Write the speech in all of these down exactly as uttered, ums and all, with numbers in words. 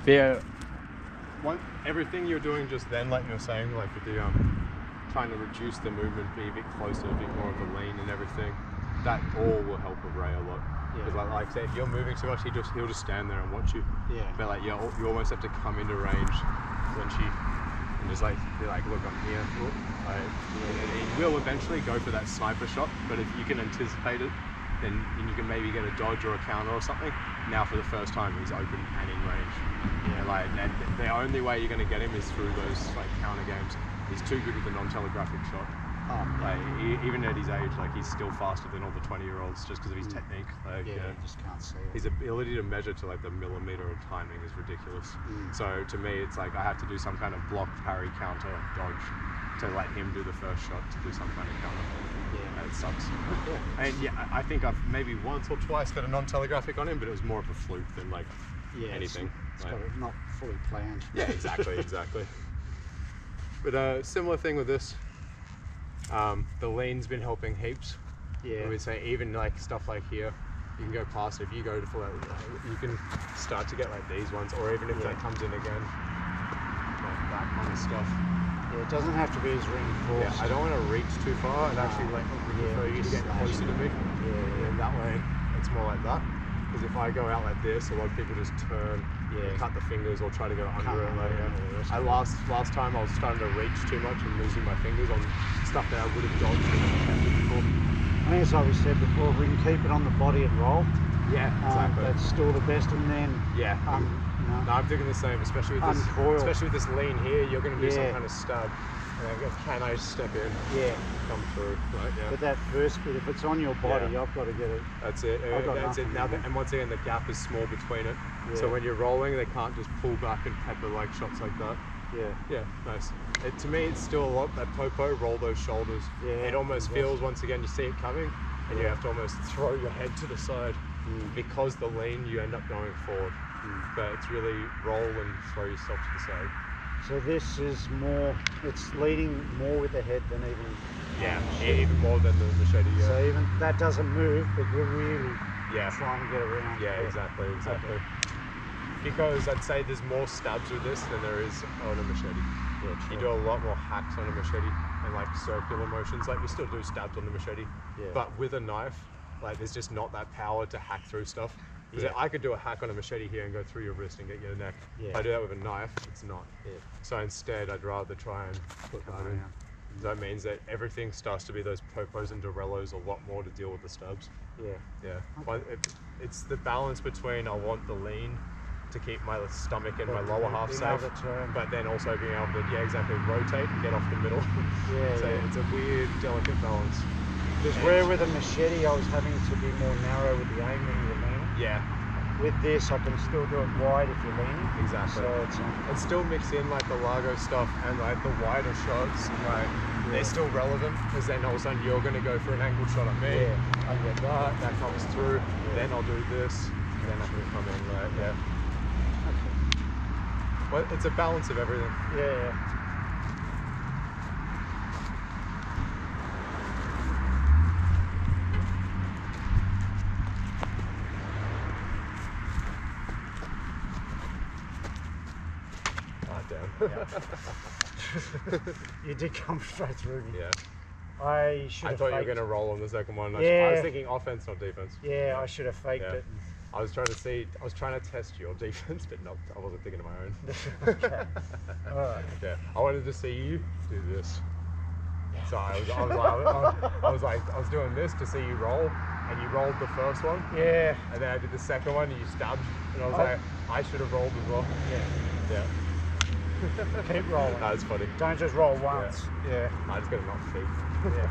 There. One, everything you're doing just then, like you were saying, like with the um, trying to reduce the movement, be a bit closer, a bit more of a lean and everything, that all will help with Ray a lot. Because Yeah. like, like I said, if you're moving too much, he just he'll just stand there and watch you. Yeah. But like you you almost have to come into range when she and just like be like, look, I'm here. Like, and he will eventually go for that sniper shot, but if you can anticipate it, then and you can maybe get a dodge or a counter or something. Now for the first time, he's open and in range. Yeah, like that, the only way you're going to get him is through those like counter games. He's too good with a non-telegraphic shot. Oh, Like he, even at his age, like he's still faster than all the twenty-year-olds just because of his Mm. technique. Like, yeah, yeah. you just can't see it. His ability to measure to like the millimeter of timing is ridiculous. Mm. So to me, it's like I have to do some kind of block, parry, counter, dodge to let him do the first shot to do some kind of counter. Yeah. And it sucks. Yeah. And yeah, I I think I've maybe once or twice got a non-telegraphic on him, but it was more of a fluke than like Yeah, anything. It's, it's Like- got it not fully planned. yeah, exactly, exactly. But uh, similar thing with this. Um, the lean's been helping heaps. Yeah. I would say even like stuff like here, you can go past it. If you go to full out, you can start to get like these ones, or even if Yeah. that comes in again, like that kind of stuff. Yeah, it doesn't have to be as Yeah, reinforced. I don't want to reach too far and No. actually like Yeah, prefer you to just get slash closer it. to me. Yeah, yeah. And that way, it's more like that. Because if I go out like this, a lot of people just turn, Yeah. and cut the fingers, or try to go Cut under it. under Like, it, yeah. or the rest I of it. last last time I was starting to reach too much and losing my fingers on stuff that I would have dodged and attempted before. I think it's like we said before, if we can keep it on the body and roll, Yeah, um, exactly. that's still the best. And then, yeah. um, you know, No, I'm thinking the same, especially with this, Uncoil. especially with this lean here. You're going to do some Yeah. kind of stab. And then can I step in, yeah. come through? Right, yeah. But that first bit, if it's on your body, Yeah. I've got to get it. That's it. I've got That's it. nothing Now, in the, it. and once again, the gap is small between it. So Yeah. when you're rolling, they can't just pull back and pepper like shots like that. Yeah. Yeah, nice. It, to me, it's still a lot. That popo, roll those shoulders. Yeah, It almost exactly. feels once again you see it coming, and you Yeah. have to almost throw your head to the side. Mm. Because the lean, you end up going forward. Mm. But it's really roll and throw yourself to the side. So this is more, it's leading more with the head than even. Yeah, um, even more than the machete. Yeah. So even that doesn't move, but you're really yeah. trying to get around. Yeah, exactly, exactly. Because I'd say there's more stabs with this than there is on a machete. Yeah, You true. do a lot more hacks on a machete and like circular motions. Like you still do stabs on the machete, Yeah. but with a knife, like there's just not that power to hack through stuff. Because Yeah. I could do a hack on a machete here and go through your wrist and get your neck. Yeah. If I do that with a knife, it's not. Yeah. So instead, I'd rather try and put Come that in. around. That means that everything starts to be those popos and dorellos a lot more to deal with the stabs. Yeah. Yeah, Okay. One- it, it's the balance between I want the lean to keep my stomach and my But lower half being safe, able to turn. but then also being able to, yeah, exactly, rotate and get off the middle. Yeah, So yeah. it's a weird, delicate balance. Because where with a machete, I was having to be more narrow with the aim when you were leaning. Yeah, With this, I can still do it wide if you're leaning. exactly. So it's um, And still mix in like the Largo stuff and like the wider shots, like Yeah. they're still relevant because then all of a sudden you're going to go for an angled shot at me. Yeah. I get that, that comes through. Yeah. Then I'll do this. Then I can come in, like yeah. okay. Well, it's a balance of everything. Yeah, yeah. Ah, damn. You did come straight through me. Yeah. I should I have thought you were faked. going to roll on the second one. I, Yeah. I was thinking offense, not defense. Yeah, I should have faked Yeah. it. I was trying to see, I was trying to test your defense, but no, I wasn't thinking of my own. Okay. All right. Yeah, I wanted to see you do this. So I was, I was, like, I was, I was like, I was doing this to see you roll, and you rolled the first one, Yeah. and then I did the second one, and you stabbed, and I was Oh. like, I should have rolled as well. Yeah. Yeah. Keep rolling. No, it's funny. Don't just roll once. Yeah. I just got to not feet. Yeah.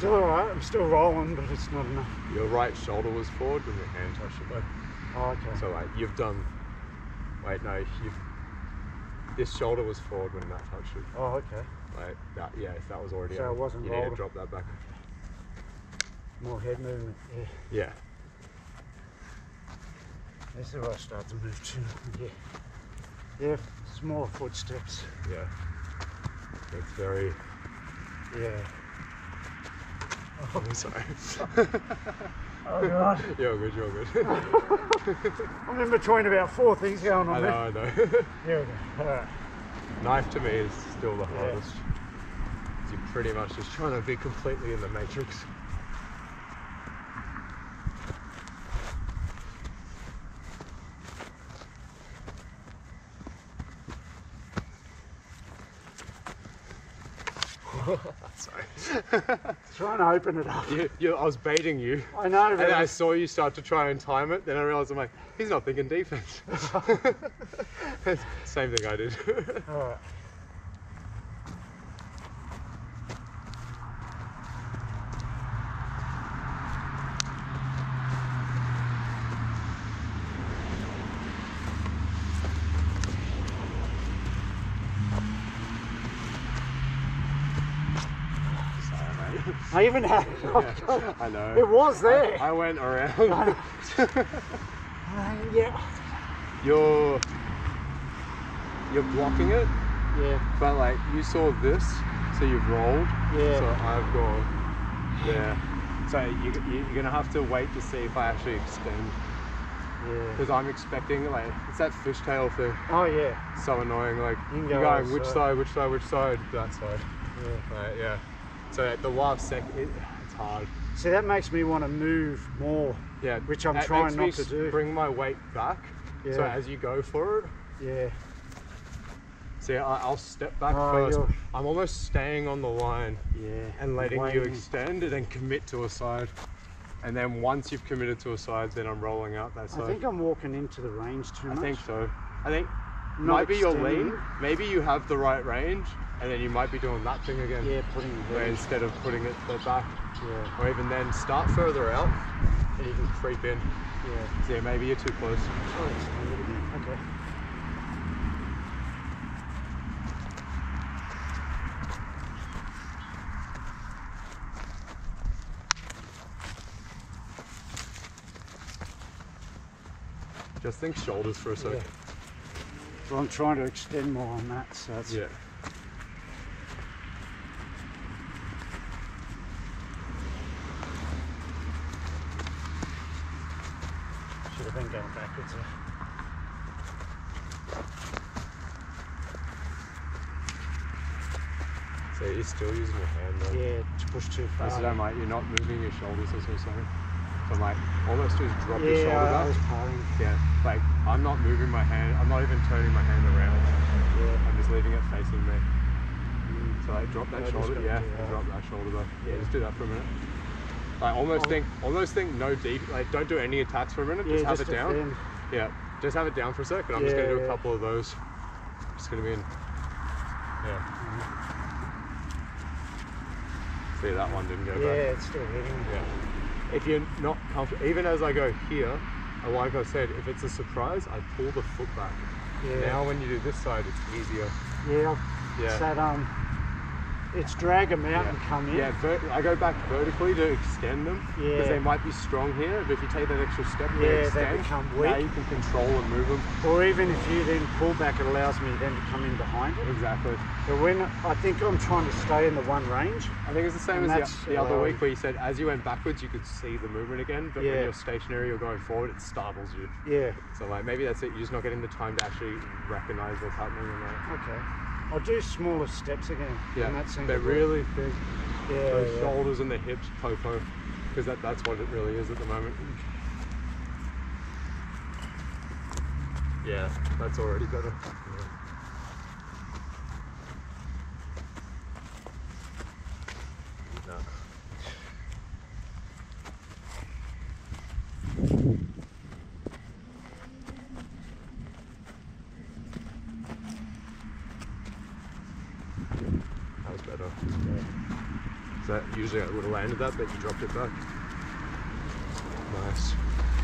still alright. I'm still rolling, but it's not enough. Your right shoulder was forward when your hand touched it though. Oh, okay. So like you've done. Wait, no, you've. This shoulder was forward when that touched it. Oh, okay. Like that, yeah. If that was already. So out, it wasn't You rolled. need to drop that back. More head movement. Yeah. Yeah. This is where I start to move too. Yeah. Yeah. Small footsteps. Yeah. It's very. Yeah. Oh, I'm sorry. Oh god. You're good, you're good. I'm in between about four things going on I know, there. I know. Here we go. Alright. Knife to me is still the Yeah. hardest. You're pretty much just trying to be completely in the matrix. Sorry. Trying to open it up. You, you, I was baiting you. I know, And but then I saw you start to try and time it, then I realised I'm like, he's not thinking defence. Same thing I did. Alright. I even had it. Yeah, I know. It was there. I, I went around. uh, yeah. You're you're blocking it, Yeah. but like you saw this, so you've rolled. Yeah. So I've gone there. So you, you, you're gonna have to wait to see if I actually extend, Yeah. because I'm expecting like it's that fishtail thing. Oh yeah. So annoying. Like You can you're go going which outside. side, which side, which side, that side. Yeah. Right, yeah. So at the last second, it, it's hard. See, that makes me want to move more. Yeah, Which I'm that trying makes not me to do. Bring my weight back. So Yeah. as you go for it, Yeah. see, I, I'll step back Oh, first. you're- I'm almost staying on the line Yeah. and letting you Waiting. extend and then commit to a side. And then once you've committed to a side, then I'm rolling out that side. I think I'm walking into the range too I much. think so. I think Not might be your extending. lean. Maybe you have the right range, and then you might be doing that thing again. Yeah, putting the Where head. instead of putting it back, Yeah. or even then start further out, and you can creep in. Yeah. So yeah, maybe you're too close. Oh, it's a little bit. Okay. Just think shoulders for a second. Yeah. Well, I'm trying to extend more on that, so it's Yeah. should have been going backwards. There. So you're still using your hand though. Yeah, to push too far. I said, I'm like, you're not moving your shoulders, that's what I'm saying. So I'm like, almost just drop your Yeah, shoulder I, I back. was parrying. Yeah, like I'm not moving my hand, I'm not even turning my hand around. Yeah. I'm just leaving it facing me. So like drop that Yeah, just shoulder, gotta yeah, do and that. drop that shoulder back. Yeah, Yeah. just do that for a minute. Like almost Oh. think, almost think no deep, like don't do any attacks for a minute, Yeah, just have just it down. defend. Yeah, just have it down for a sec, and I'm just gonna Yeah, do a yeah. couple of those. Just gonna be in, yeah. See, that one didn't go Yeah, back. it's still hitting. Yeah. If you're not comfortable, even as I go here, and like I said, if it's a surprise, I pull the foot back. Yeah. Now when you do this side, it's easier. Yeah. Yeah. It's that um, it's drag them out Yeah. and come in. Yeah, ver- I go back vertically to extend them because Yeah. they might be strong here, but if you take that extra step, Yeah, they they extend. become Now weak. you can control and move them. Or even if you then pull back, it allows me then to come in behind it. Exactly. But when I think I'm trying to stay in the one range. I think it's the same And as that's the, the other allowing- week where you said as you went backwards, you could see the movement again, but Yeah. when you're stationary or going forward, it startles you. Yeah. So like maybe that's it. You're just not getting the time to actually recognize what's happening in that. Okay. I'll do smaller steps again. Yeah, And that seems but to work. really big. Yeah. Those yeah. shoulders and the hips, popo, because that, that's what it really is at the moment. Yeah, that's already better. Yeah. No. That was better. Yeah. So that usually I would have landed that, but you dropped it back. Nice.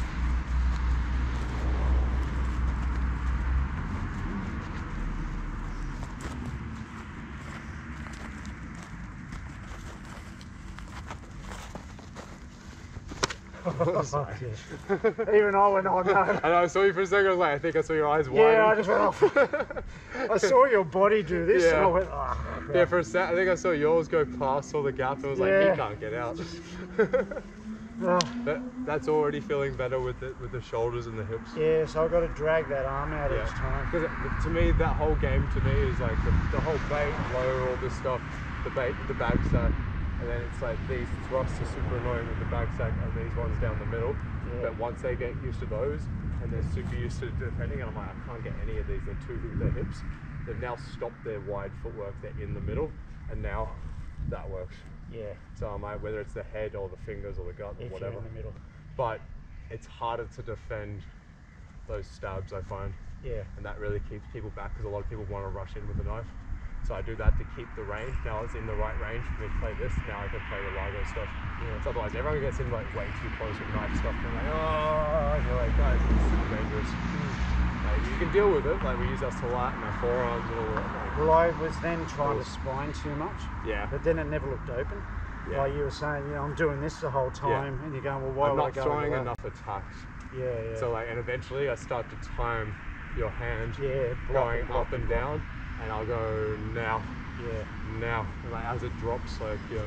Oh, sorry. Even I went, oh no. And I saw you for a second, I was like, I think I saw your eyes widen. Yeah, I just went off. I saw your body do this Yeah. and I went, oh. Yeah, for a sec, I think I saw yours go past all the gap and was Yeah. like, he can't get out. Oh. That, that's already feeling better with the, with the shoulders and the hips. Yeah, so I've got to drag that arm out Yeah. each time. Because to me, that whole game to me is like the, the whole bait, low, all this stuff, the bait, the bag sack, and then it's like these thrusts are super annoying with the bag sack and these ones down the middle. Yeah. But once they get used to those and they're super used to defending, and I'm like, I can't get any of these, they're too good with their hips. They've now stopped their wide footwork, they're in the middle, and now that works. Yeah. So I'm like, whether it's the head or the fingers or the gut or If whatever. you're in the middle. But it's harder to defend those stabs, I find. Yeah. And that really keeps people back because a lot of people want to rush in with a knife. So I do that to keep the range. Now it's in the right range for me to play this. Now I can play the Largo stuff. Yeah. So otherwise everyone gets in like way too close with knife stuff. And like, oh, and you're like, guys, it's super dangerous. Mm. Like, you can deal with it. Like we use our salat and our forearms and all that. Like, Well, I was then trying to spine too much. yeah. But then it never looked open. Yeah. Like you were saying, you know, I'm doing this the whole time, and you're going, well, why I'm would I not go throwing into that? enough attacks. Yeah, yeah. So like, and eventually I start to time your hand yeah, block going and block up and block. down, and I'll go now, Yeah. now, and like as it drops, like yeah.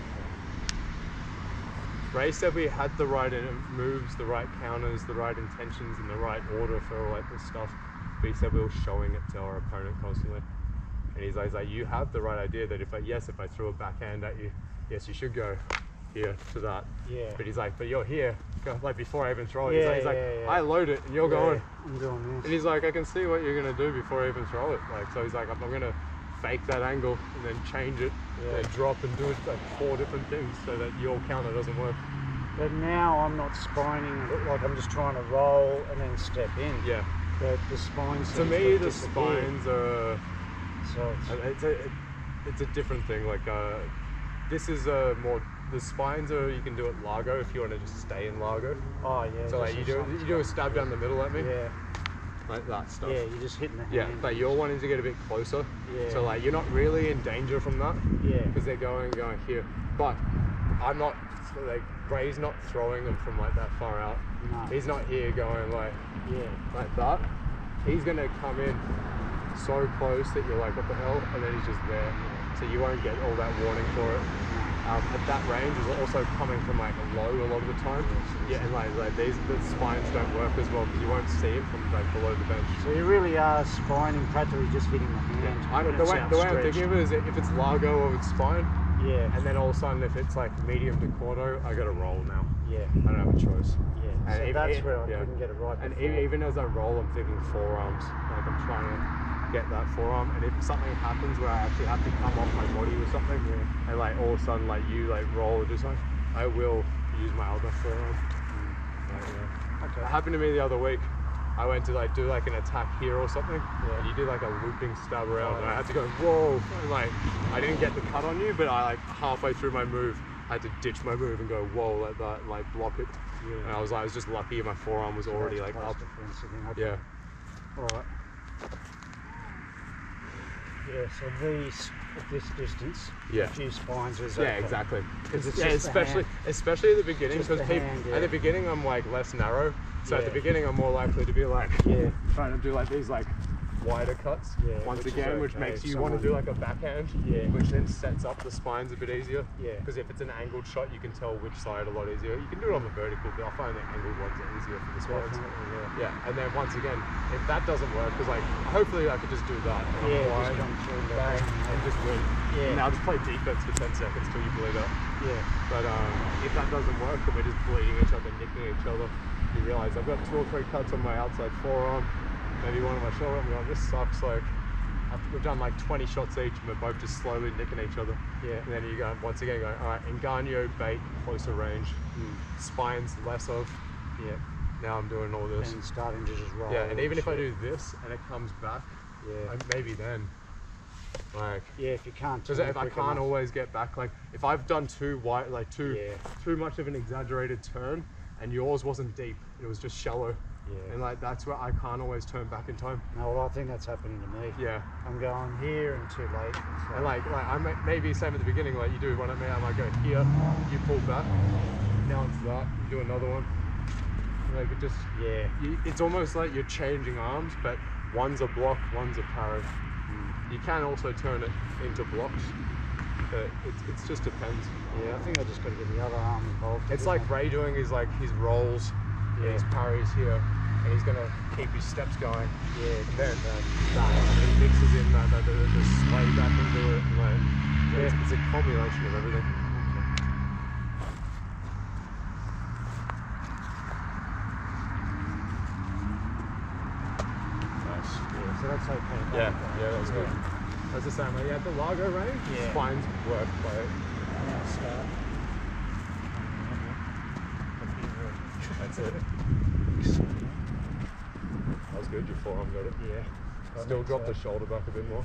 Ray said we had the right moves, the right counters, the right intentions, and the right order for all like this stuff. But he said we were showing it to our opponent constantly. And he's like, he's like, you have the right idea that if I, yes, if I threw a backhand at you, yes, you should go here to that. Yeah. But he's like, but you're here, go, like before I even throw it. Yeah, he's like, he's yeah, like yeah. I load it and you're Yeah, going. I'm doing And this. he's like, I can see what you're gonna do before I even throw it. Like, so he's like, I'm, I'm gonna fake that angle and then change it, Yeah. and then drop and do it like four different things so that your counter doesn't work. But now I'm not spining, like I'm just trying to roll and then step in. Yeah. But the spines. To seems me, to the disappear. spines are. So It's it's, a, it's a different thing. Like, uh, this is a more. The spines are, you can do it Largo if you want to just stay in Largo. oh yeah. So like just you do some you do a stuff. stab down the middle at me, Yeah. like that stuff. Yeah, you're just hitting the hand. Yeah, but you're wanting to get a bit closer. Yeah. So like you're not really in danger from that. Yeah. Because they're going going here. But I'm not like Ray's not throwing them from like that far out. No. He's not here going like Yeah. like that. He's gonna come in so close that you're like, what the hell? And then he's just there. So you won't get all that warning for it. Um, at that range is also coming from like low a lot of the time. Yeah, and like, like these the spines don't work as well because you won't see it from like below the bench. So you really are spining, practically just hitting the hand. I, when the, it's way, the way I'm outstretched. thinking of it is if it's Largo or it's spine, Yeah. and then all of a sudden if it's like medium to Corto, I gotta roll now. Yeah. I don't have a choice. Yeah. And So even- that's where I yeah. couldn't get it right. And before. e- even as I roll, I'm thinking forearms. Like I'm trying to get that forearm. And if something happens where I actually have to come off my body with something, Yeah. and like all of a sudden like you like roll or do something, I will use my other forearm. Like, yeah. Okay. It happened to me the other week. I went to like do like an attack here or something, Yeah. and you did like a looping stab around, Oh, and I yeah. had to go whoa, and like I didn't get the cut on you, but I like halfway through my move, I had to ditch my move and go whoa like that, and like block it. Yeah. And I was like, I was just lucky my forearm was So already that's like close up. defense again. Okay. Yeah. All right. Yeah. So these at this distance. Yeah. A few spines is Yeah, okay. exactly. 'Cause it's yeah, just the especially hand. especially at the beginning, Just because the people hand, yeah. at the beginning I'm like less narrow. So at the Yeah. beginning I'm more likely to be like Yeah. trying to do like these like wider cuts. Yeah, Once which is again, which okay. makes you Someone- want to do like a backhand. Yeah. Which then sets up the spines a bit easier. Yeah. Because if it's an angled shot, you can tell which side a lot easier. You can do it on the vertical, but I find the angled ones are easier for the spines. Definitely, yeah. Yeah, and then once again, if that doesn't work, because like hopefully I could just do that. and I'm Yeah, just wide, come through the bang, bang. and just win. Yeah. And I'll just play defense for ten seconds till you bleed out. Yeah. But um, if that doesn't work, and we're just bleeding each other, nicking each other, you realise I've got two or three cuts on my outside forearm, maybe one on my shoulder. I'm going, this sucks. Like I've, we've done like twenty shots each, and we're both just slowly nicking each other. Yeah. And then you go once again, going, all right, Engaño, bait, closer range, Mm. spines less of. Yeah. Now I'm doing all this. And starting to just roll. Yeah, and even if I shit. do this and it comes back, Yeah. I, maybe then Like, yeah, if you can't. because if I can't always get back, like if I've done too wide, like too yeah. too much of an exaggerated turn, and yours wasn't deep, it was just shallow. Yeah. And like that's where I can't always turn back in time. No, well, I think that's happening to me. Yeah. I'm going here and too late. So. And like, like I may, maybe same at the beginning, like you do one at me, I might go here, you pull back, now it's that, you do another one. Like it just, yeah. You, it's almost like you're changing arms, but one's a block, one's a parry. Mm. You can also turn it into blocks, but it, it just depends. Yeah, I think I just got to get the other arm involved. It's like Ray doing his like his rolls, yeah. his parries here, and he's gonna keep his steps going. Yeah, and then uh, that he mixes in that, that, that, that the sway back into it. And like, yeah, it's, it's a combination of everything. Nice. Yeah, so that's okay. Yeah, yeah, that's good. That's the same. Like, yeah, the Largo range, yeah. spines work by it. Now start. That's it. That was good, your forearm got it. Yeah. Still drop the shoulder back a bit more.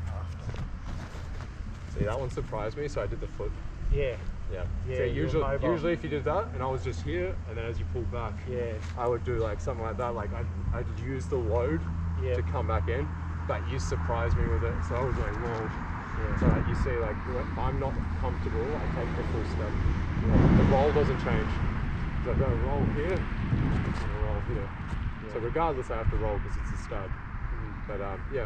See, that one surprised me, so I did the foot. Yeah. Yeah. Yeah, See, usually, mobile. usually if you did that, and I was just here, and then as you pull back, yeah, I would do like something like that. Like I'd, I'd use the load yeah. to come back in, but you surprised me with it, so I was like, whoa. Yeah. So like, you see, like if I'm not comfortable, I take the full step. Yeah. The roll doesn't change. So I go roll here, and I roll here. Yeah. So regardless, I have to roll because it's a stab. Mm. But um, yeah.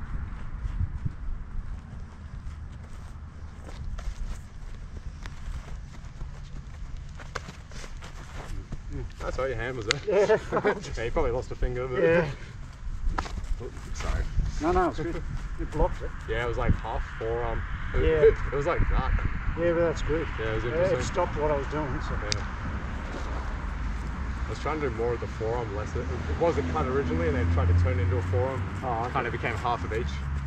That's why your hand was there. Yeah. Yeah, you probably lost a finger. But Yeah. Oh, sorry. No, no, it's good. It blocked it. Yeah, it was like half forearm. It, Yeah. it, it was like that. Yeah, but that's good. Yeah, it was Yeah, interesting. it stopped what I was doing. So. Yeah. I was trying to do more of the forearm, less. It, it was a cut originally, and then tried to turn it into a forearm. Oh, okay. Kind of became half of each.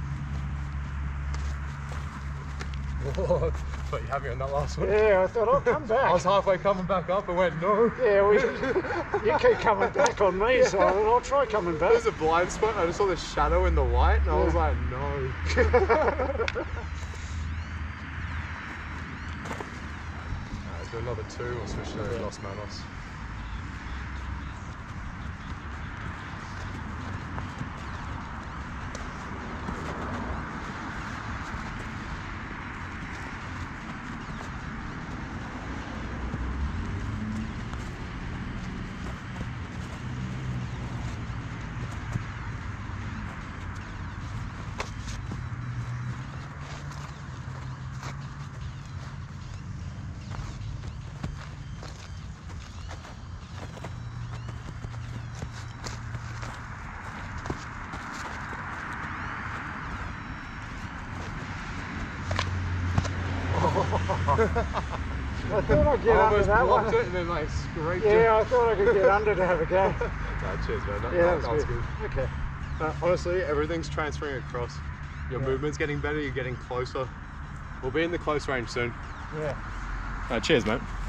Whoa, thought you had me on that last one. Yeah, I thought, oh, come back. I was halfway coming back up and went, no. Yeah, we, you keep coming back on me, so I thought, I'll try coming back. There's a blind spot, I just saw the shadow in the light, and yeah. I was like, no. Alright, do another two, or switch to yeah. Los Manos. I thought I'd get I under almost that blocked one. it and then like scraped yeah, it. I thought I could get under to have a go. Nah, cheers, man. That, Yeah, that, that was, that was good. good. Okay. Uh, honestly, everything's transferring across. Your Yeah. movement's getting better, you're getting closer. We'll be in the close range soon. Yeah. Uh, cheers, mate.